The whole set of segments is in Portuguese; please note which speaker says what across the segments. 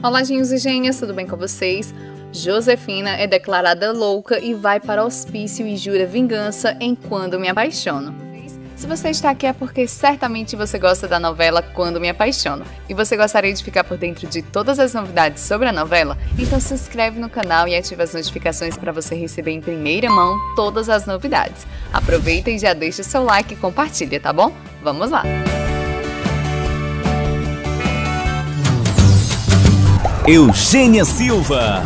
Speaker 1: Olá, gênios e gênias, tudo bem com vocês? Josefina é declarada louca e vai para o hospício e jura vingança em Quando Me Apaixono. Se você está aqui é porque certamente você gosta da novela Quando Me Apaixono e você gostaria de ficar por dentro de todas as novidades sobre a novela, então se inscreve no canal e ativa as notificações para você receber em primeira mão todas as novidades. Aproveita e já deixa seu like e compartilha, tá bom? Vamos lá!
Speaker 2: Eugênia Silva.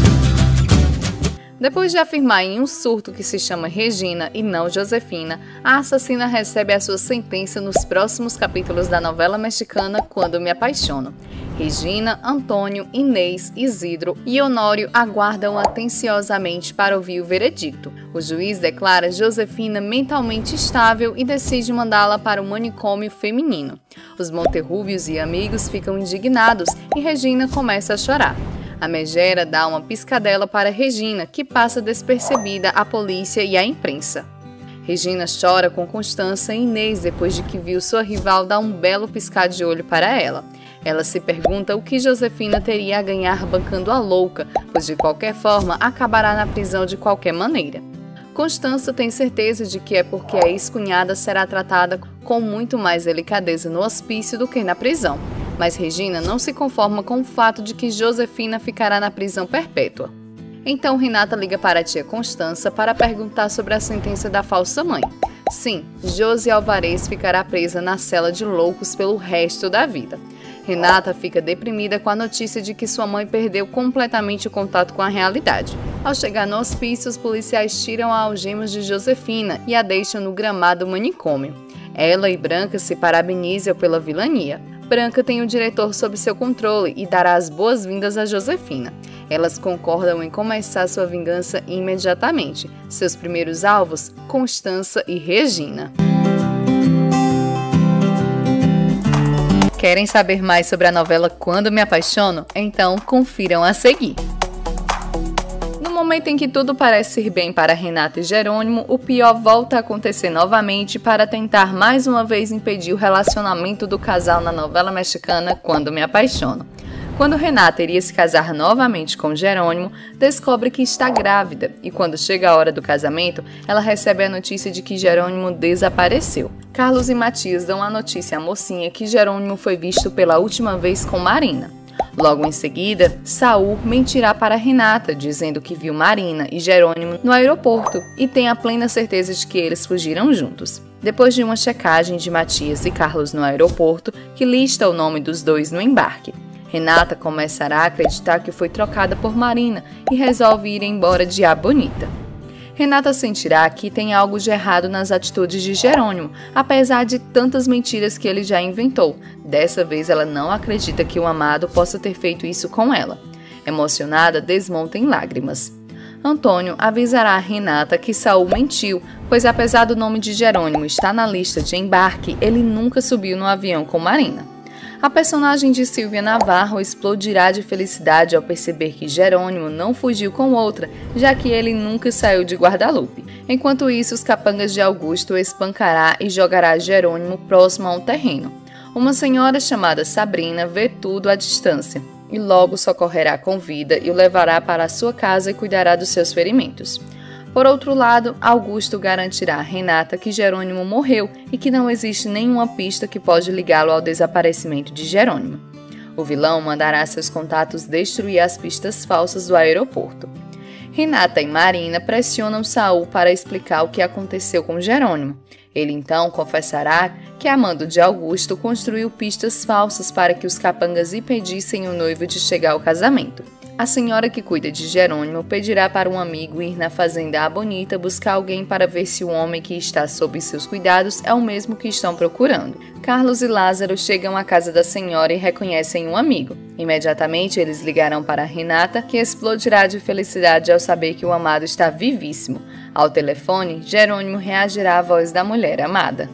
Speaker 1: Depois de afirmar em um surto que se chama Regina e não Josefina, a assassina recebe a sua sentença nos próximos capítulos da novela mexicana Quando Me Apaixono. Regina, Antônio, Inês, Isidro e Honório aguardam atenciosamente para ouvir o veredicto. O juiz declara Josefina mentalmente estável e decide mandá-la para o manicômio feminino. Os Monterrúbios e amigos ficam indignados e Regina começa a chorar. A megera dá uma piscadela para Regina, que passa despercebida à polícia e à imprensa. Regina chora com Constança e Inês depois de que viu sua rival dar um belo piscar de olho para ela. Ela se pergunta o que Josefina teria a ganhar bancando a louca, pois de qualquer forma acabará na prisão de qualquer maneira. Constança tem certeza de que é porque a ex-cunhada será tratada com muito mais delicadeza no hospício do que na prisão. Mas Regina não se conforma com o fato de que Josefina ficará na prisão perpétua. Então Renata liga para a tia Constança para perguntar sobre a sentença da falsa mãe. Sim, Josi Alvarez ficará presa na cela de loucos pelo resto da vida. Renata fica deprimida com a notícia de que sua mãe perdeu completamente o contato com a realidade. Ao chegar no hospício, os policiais tiram a algemas de Josefina e a deixam no gramado manicômio. Ela e Branca se parabenizam pela vilania. Branca tem o diretor sob seu controle e dará as boas-vindas a Josefina. Elas concordam em começar sua vingança imediatamente. Seus primeiros alvos, Constança e Regina. Querem saber mais sobre a novela Quando Me Apaixono? Então confiram a seguir. No momento em que tudo parece ir bem para Renata e Jerônimo, o pior volta a acontecer novamente para tentar mais uma vez impedir o relacionamento do casal na novela mexicana Quando Me Apaixono. Quando Renata iria se casar novamente com Jerônimo, descobre que está grávida e quando chega a hora do casamento, ela recebe a notícia de que Jerônimo desapareceu. Carlos e Matias dão a notícia à mocinha que Jerônimo foi visto pela última vez com Marina. Logo em seguida, Saul mentirá para Renata, dizendo que viu Marina e Jerônimo no aeroporto e tem a plena certeza de que eles fugiram juntos. Depois de uma checagem de Matias e Carlos no aeroporto, que lista o nome dos dois no embarque, Renata começará a acreditar que foi trocada por Marina e resolve ir embora de A Bonita. Renata sentirá que tem algo de errado nas atitudes de Jerônimo, apesar de tantas mentiras que ele já inventou. Dessa vez ela não acredita que o amado possa ter feito isso com ela. Emocionada, desmonta em lágrimas. Antônio avisará a Renata que Saul mentiu, pois apesar do nome de Jerônimo estar na lista de embarque, ele nunca subiu no avião com Marina. A personagem de Silvia Navarro explodirá de felicidade ao perceber que Jerônimo não fugiu com outra, já que ele nunca saiu de Guadalupe. Enquanto isso, os capangas de Augusto espancará e jogará Jerônimo próximo a um terreno. Uma senhora chamada Sabrina vê tudo à distância e logo socorrerá com vida e o levará para a sua casa e cuidará dos seus ferimentos. Por outro lado, Augusto garantirá a Renata que Jerônimo morreu e que não existe nenhuma pista que pode ligá-lo ao desaparecimento de Jerônimo. O vilão mandará seus contatos destruir as pistas falsas do aeroporto. Renata e Marina pressionam Saul para explicar o que aconteceu com Jerônimo. Ele então confessará que, a mando de Augusto, construiu pistas falsas para que os capangas impedissem o noivo de chegar ao casamento. A senhora que cuida de Jerônimo pedirá para um amigo ir na fazenda A Bonita buscar alguém para ver se o homem que está sob seus cuidados é o mesmo que estão procurando. Carlos e Lázaro chegam à casa da senhora e reconhecem um amigo. Imediatamente eles ligarão para Renata, que explodirá de felicidade ao saber que o amado está vivíssimo. Ao telefone, Jerônimo reagirá à voz da mulher amada.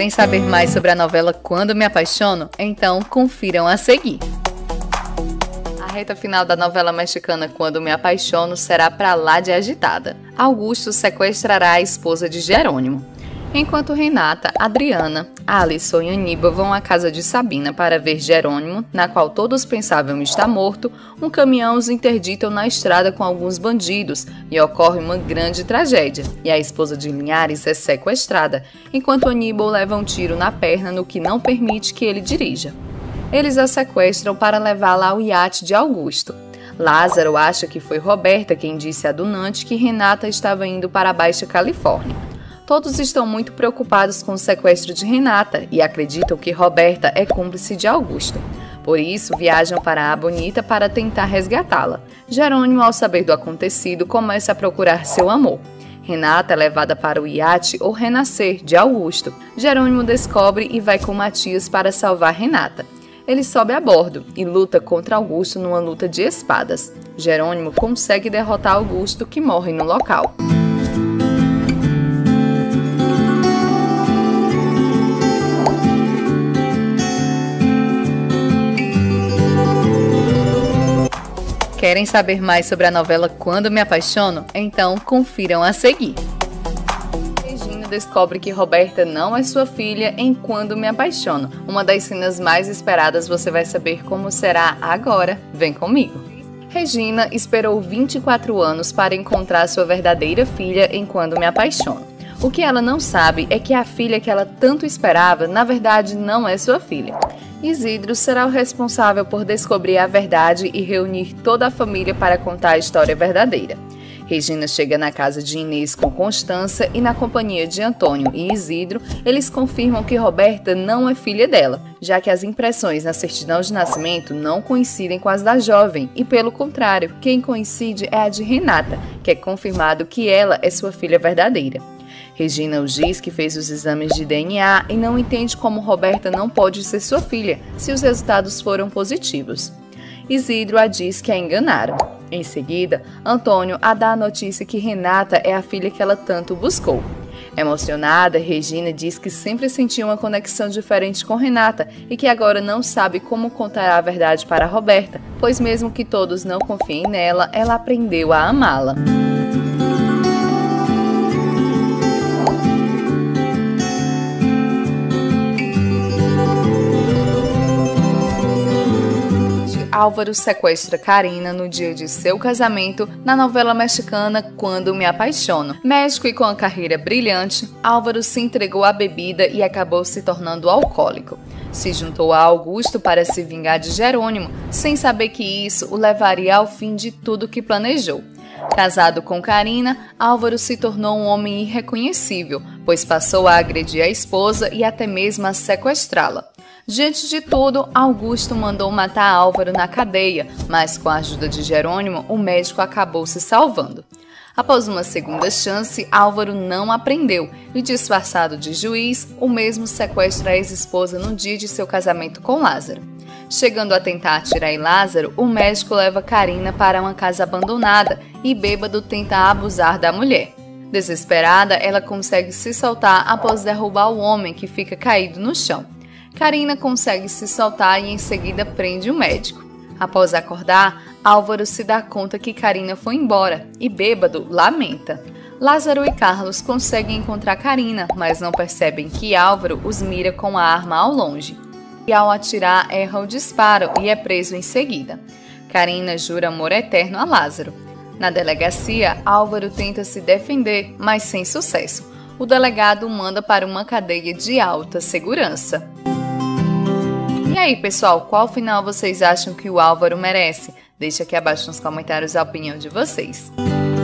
Speaker 1: Querem saber mais sobre a novela Quando Me Apaixono? Então confiram a seguir. A reta final da novela mexicana Quando Me Apaixono será pra lá de agitada. Augusto sequestrará a esposa de Jerônimo. Enquanto Renata, Adriana, Alisson e Aníbal vão à casa de Sabina para ver Jerônimo, na qual todos pensavam estar morto, um caminhão os interditam na estrada com alguns bandidos e ocorre uma grande tragédia, e a esposa de Linhares é sequestrada, enquanto Aníbal leva um tiro na perna no que não permite que ele dirija. Eles a sequestram para levá-la ao iate de Augusto. Lázaro acha que foi Roberta quem disse a Dunante que Renata estava indo para a Baixa Califórnia. Todos estão muito preocupados com o sequestro de Renata e acreditam que Roberta é cúmplice de Augusto. Por isso, viajam para a Bonita para tentar resgatá-la. Jerônimo, ao saber do acontecido, começa a procurar seu amor. Renata é levada para o iate ou renascer de Augusto. Jerônimo descobre e vai com Matias para salvar Renata. Ele sobe a bordo e luta contra Augusto numa luta de espadas. Jerônimo consegue derrotar Augusto, que morre no local. Querem saber mais sobre a novela Quando Me Apaixono? Então confiram a seguir. Regina descobre que Roberta não é sua filha em Quando Me Apaixono. Uma das cenas mais esperadas, você vai saber como será agora. Vem comigo! Regina esperou 24 anos para encontrar sua verdadeira filha em Quando Me Apaixono. O que ela não sabe é que a filha que ela tanto esperava, na verdade, não é sua filha. Isidro será o responsável por descobrir a verdade e reunir toda a família para contar a história verdadeira. Regina chega na casa de Inês com Constança e, na companhia de Antônio e Isidro, eles confirmam que Roberta não é filha dela, já que as impressões na certidão de nascimento não coincidem com as da jovem e, pelo contrário, quem coincide é a de Renata, que é confirmado que ela é sua filha verdadeira. Regina os diz que fez os exames de DNA e não entende como Roberta não pode ser sua filha, se os resultados foram positivos. Isidro a diz que a enganaram. Em seguida, Antônio a dá a notícia que Renata é a filha que ela tanto buscou. Emocionada, Regina diz que sempre sentiu uma conexão diferente com Renata e que agora não sabe como contar a verdade para Roberta, pois mesmo que todos não confiem nela, ela aprendeu a amá-la. Álvaro sequestra Karina no dia de seu casamento na novela mexicana Quando Me Apaixono. Médico e com a carreira brilhante, Álvaro se entregou à bebida e acabou se tornando alcoólico. Se juntou a Augusto para se vingar de Jerônimo, sem saber que isso o levaria ao fim de tudo que planejou. Casado com Karina, Álvaro se tornou um homem irreconhecível, pois passou a agredir a esposa e até mesmo a sequestrá-la. Diante de tudo, Augusto mandou matar Álvaro na cadeia, mas com a ajuda de Jerônimo, o médico acabou se salvando. Após uma segunda chance, Álvaro não aprendeu e, disfarçado de juiz, o mesmo sequestra a ex-esposa no dia de seu casamento com Lázaro. Chegando a tentar atirar em Lázaro, o médico leva Karina para uma casa abandonada e, bêbado, tenta abusar da mulher. Desesperada, ela consegue se soltar após derrubar o homem, que fica caído no chão. Karina consegue se soltar e em seguida prende o médico. Após acordar, Álvaro se dá conta que Karina foi embora e, bêbado, lamenta. Lázaro e Carlos conseguem encontrar Karina, mas não percebem que Álvaro os mira com a arma ao longe. E ao atirar, erra o disparo e é preso em seguida. Karina jura amor eterno a Lázaro. Na delegacia, Álvaro tenta se defender, mas sem sucesso. O delegado o manda para uma cadeia de alta segurança. E aí, pessoal, qual final vocês acham que o Álvaro merece? Deixa aqui abaixo nos comentários a opinião de vocês.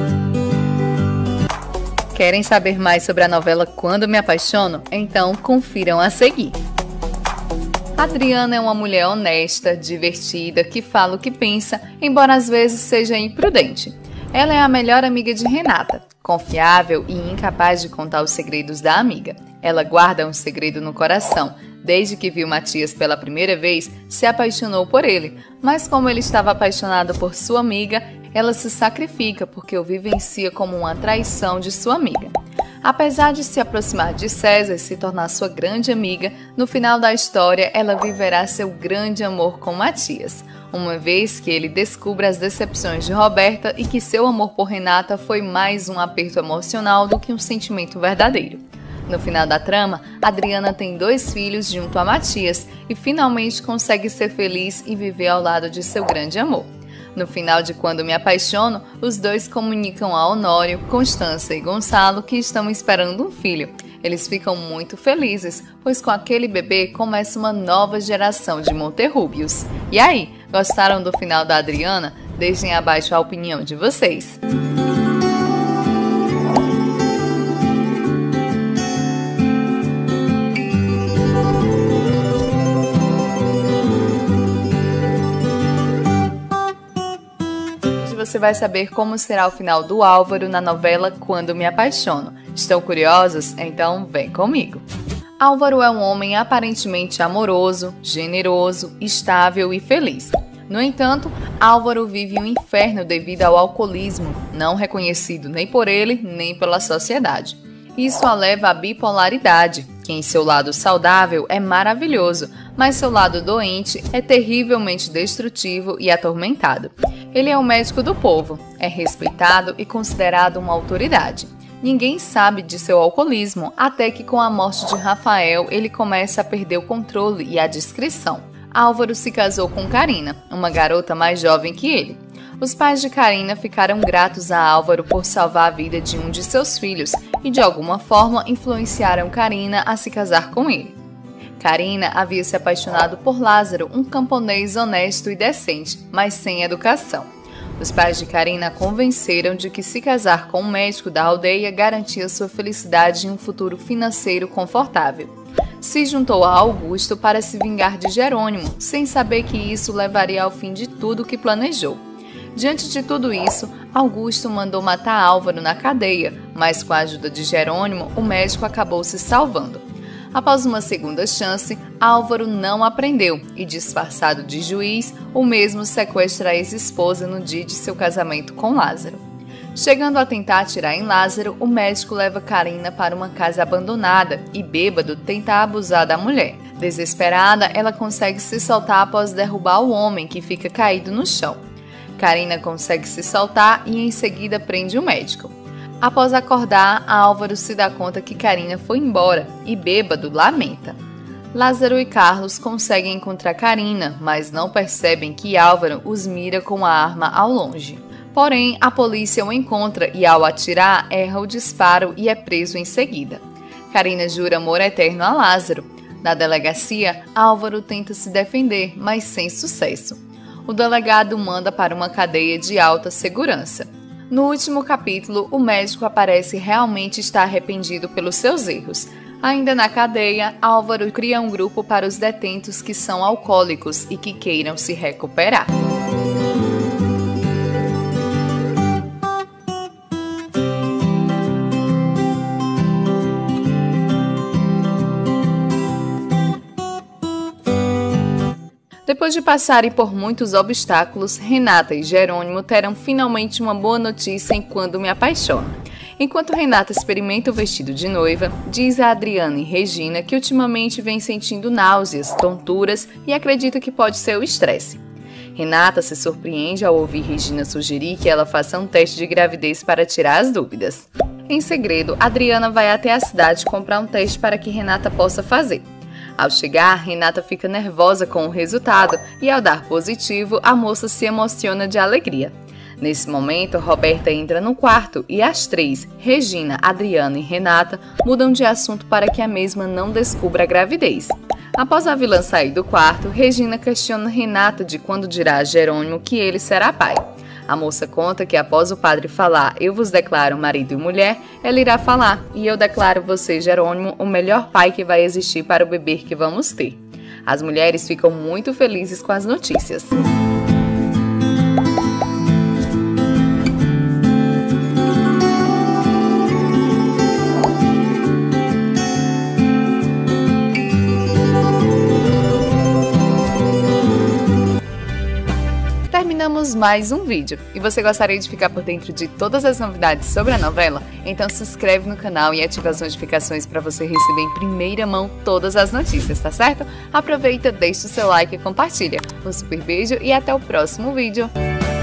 Speaker 1: Querem saber mais sobre a novela Quando Me Apaixono? Então confiram a seguir. Adriana é uma mulher honesta, divertida, que fala o que pensa, embora às vezes seja imprudente. Ela é a melhor amiga de Renata, confiável e incapaz de contar os segredos da amiga. Ela guarda um segredo no coração. Desde que viu Matias pela primeira vez, se apaixonou por ele, mas como ele estava apaixonado por sua amiga, ela se sacrifica porque o vivencia como uma traição de sua amiga. Apesar de se aproximar de César e se tornar sua grande amiga, no final da história ela viverá seu grande amor com Matias, uma vez que ele descubra as decepções de Roberta e que seu amor por Renata foi mais um aperto emocional do que um sentimento verdadeiro. No final da trama, Adriana tem 2 filhos junto a Matias e finalmente consegue ser feliz e viver ao lado de seu grande amor. No final de Quando Me Apaixono, os 2 comunicam a Honório, Constância e Gonçalo que estão esperando um filho. Eles ficam muito felizes, pois com aquele bebê começa uma nova geração de Monterrúbios. E aí, gostaram do final da Adriana? Deixem abaixo a opinião de vocês. Você vai saber como será o final do Álvaro na novela Quando Me Apaixono. Estão curiosos? Então vem comigo! Álvaro é um homem aparentemente amoroso, generoso, estável e feliz. No entanto, Álvaro vive um inferno devido ao alcoolismo, não reconhecido nem por ele nem pela sociedade. Isso o leva à bipolaridade, que em seu lado saudável é maravilhoso, mas seu lado doente é terrivelmente destrutivo e atormentado. Ele é o médico do povo, é respeitado e considerado uma autoridade. Ninguém sabe de seu alcoolismo, até que com a morte de Rafael ele começa a perder o controle e a discrição. Álvaro se casou com Carina, uma garota mais jovem que ele. Os pais de Carina ficaram gratos a Álvaro por salvar a vida de um de seus filhos e de alguma forma influenciaram Carina a se casar com ele. Carina havia se apaixonado por Lázaro, um camponês honesto e decente, mas sem educação. Os pais de Carina a convenceram de que se casar com um médico da aldeia garantia sua felicidade e um futuro financeiro confortável. Se juntou a Augusto para se vingar de Jerônimo, sem saber que isso levaria ao fim de tudo que planejou. Diante de tudo isso, Augusto mandou matar Álvaro na cadeia, mas com a ajuda de Jerônimo, o médico acabou se salvando. Após uma segunda chance, Álvaro não aprendeu e, disfarçado de juiz, o mesmo sequestra a ex-esposa no dia de seu casamento com Lázaro. Chegando a tentar atirar em Lázaro, o médico leva Carina para uma casa abandonada e, bêbado, tenta abusar da mulher. Desesperada, ela consegue se soltar após derrubar o homem, que fica caído no chão. Carina consegue se soltar e em seguida prende o médico. Após acordar, Álvaro se dá conta que Carina foi embora e, bêbado, lamenta. Lázaro e Carlos conseguem encontrar Carina, mas não percebem que Álvaro os mira com a arma ao longe. Porém, a polícia o encontra e, ao atirar, erra o disparo e é preso em seguida. Carina jura amor eterno a Lázaro. Na delegacia, Álvaro tenta se defender, mas sem sucesso. O delegado o manda para uma cadeia de alta segurança. No último capítulo, o médico aparece realmente estar arrependido pelos seus erros. Ainda na cadeia, Álvaro cria um grupo para os detentos que são alcoólicos e que queiram se recuperar. Depois de passarem por muitos obstáculos, Renata e Jerônimo terão finalmente uma boa notícia em Quando Me Apaixono. Enquanto Renata experimenta o vestido de noiva, diz a Adriana e Regina que ultimamente vem sentindo náuseas, tonturas e acredita que pode ser o estresse. Renata se surpreende ao ouvir Regina sugerir que ela faça um teste de gravidez para tirar as dúvidas. Em segredo, Adriana vai até a cidade comprar um teste para que Renata possa fazer. Ao chegar, Renata fica nervosa com o resultado e, ao dar positivo, a moça se emociona de alegria. Nesse momento, Roberta entra no quarto e as 3, Regina, Adriana e Renata, mudam de assunto para que a mesma não descubra a gravidez. Após a vilã sair do quarto, Regina questiona Renata de quando dirá a Jerônimo que ele será pai. A moça conta que após o padre falar "Eu vos declaro marido e mulher", ela irá falar "E eu declaro você, Jerônimo, o melhor pai que vai existir para o bebê que vamos ter". As mulheres ficam muito felizes com as notícias. Terminamos temos mais um vídeo. E você gostaria de ficar por dentro de todas as novidades sobre a novela? Então se inscreve no canal e ativa as notificações para você receber em primeira mão todas as notícias, tá certo? Aproveita, deixa o seu like e compartilha. Um super beijo e até o próximo vídeo!